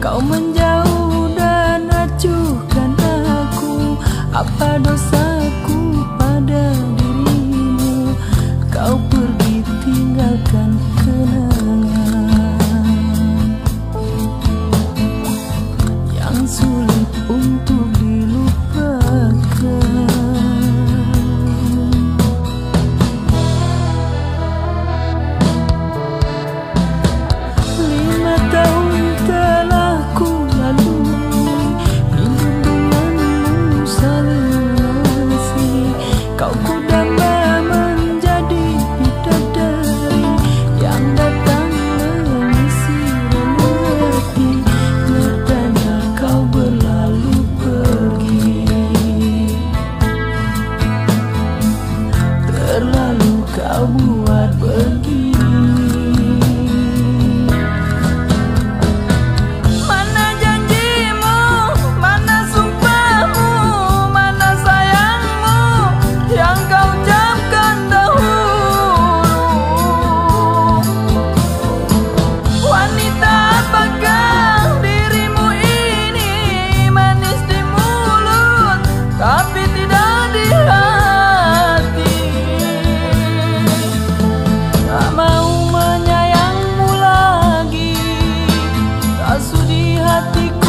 Kau menjauh dan acuhkan aku. Apa dosaku pada dirimu? Kau pergi tinggalkan kenangan yang sulit untuk dilupakan. 5 tahun telah ku lalui, hidup denganmu saling mengasihi. Kau ku damba menjadi bidadari yang datang mengisi relati. Nyatanya kau berlalu pergi, terlalu kau buat begini. Sudi hatiku